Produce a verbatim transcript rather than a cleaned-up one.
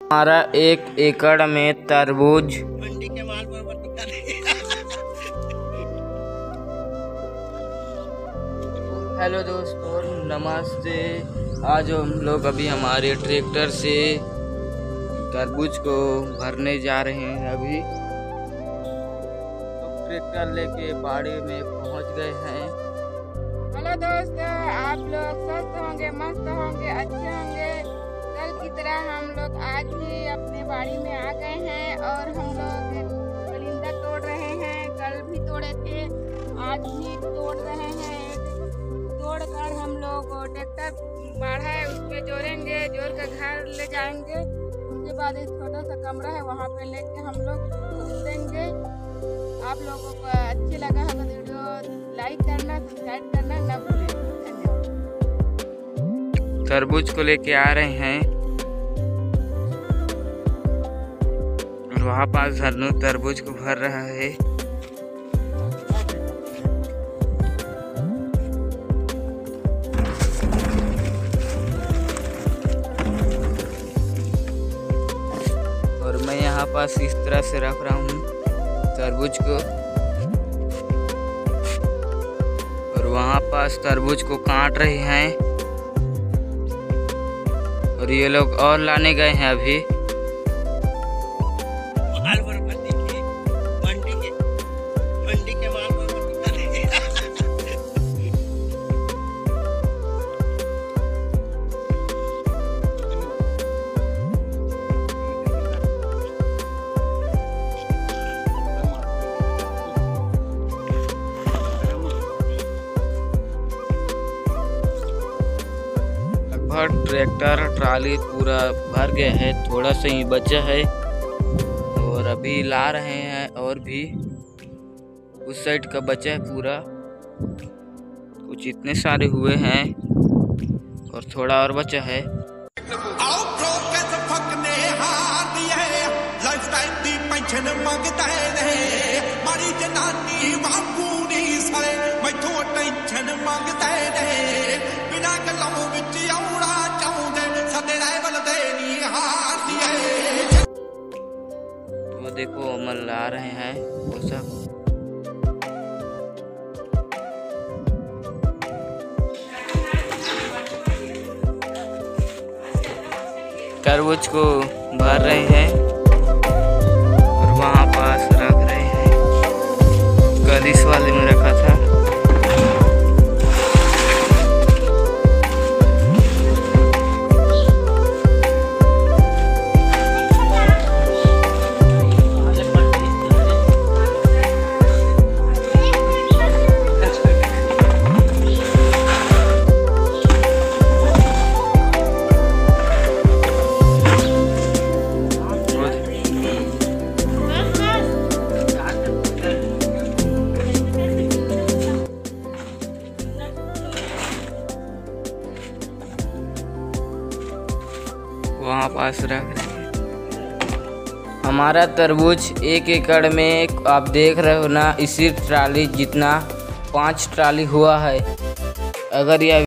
हमारा एक एकड़ में तरबूज मंडी के माल पर हेलो दोस्तों, नमस्ते। आज हम लोग अभी हमारे ट्रैक्टर से तरबूज को भरने जा रहे हैं। अभी तो ट्रैक्टर लेके बाड़ी में पहुंच गए हैं। हेलो दोस्तों, आप लोग स्वस्थ होंगे, मस्त होंगे, अच्छे होंगे। कल की तरह हम लोग आज भी अपने बाड़ी में आ गए हैं और हम लोग कलिंदा तोड़ रहे हैं। कल भी तोड़े थे, आज भी तोड़ रहे हैं। तोड़ कर हम लोग ट्रैक्टर बाढ़ा है उस पर जोड़ेंगे, जोड़ कर घर ले जाएंगे। उसके बाद एक छोटा सा कमरा है, वहाँ पे लेके हम लोग देंगे। आप लोगों को अच्छी लगा है तो वीडियो लाइक करना, सब्सक्राइब करना ना भूलें। तरबूज को लेके आ रहे हैं और वहाँ पास हरनू तरबूज को भर रहा है। और मैं यहाँ पास इस तरह से रख रहा हूँ तरबूज को, और वहाँ पास तरबूज को काट रहे हैं। और ये लोग और लाने गए हैं अभी। माल पर मंडी के मंडी के मंडी के माल पर लगभग ट्रैक्टर ट्राली पूरा भर गया है, थोड़ा सा ही बचा है और अभी ला रहे हैं। और भी उस साइड का बचा है पूरा, कुछ इतने सारे हुए हैं और थोड़ा और बचा है। वो देखो अमल ला रहे हैं वो सब। तरबूज को भर रहे हैं और वहाँ पास रख रहे हैं। कल इस वाले में रखा था। वहाँ पास रख रहे हैं। हमारा तरबूज एक एकड़ में आप देख रहे हो ना, इसी ट्राली जितना पांच ट्राली हुआ है। अगर यह